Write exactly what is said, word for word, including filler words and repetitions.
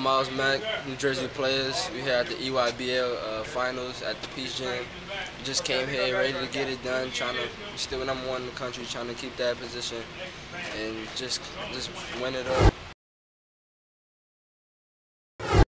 Myles Mack, New Jersey players. We here at the E Y B L uh, finals at the Peace Gym. We just came here ready to get it done, trying to still number one in the country, trying to keep that position and just just win it up.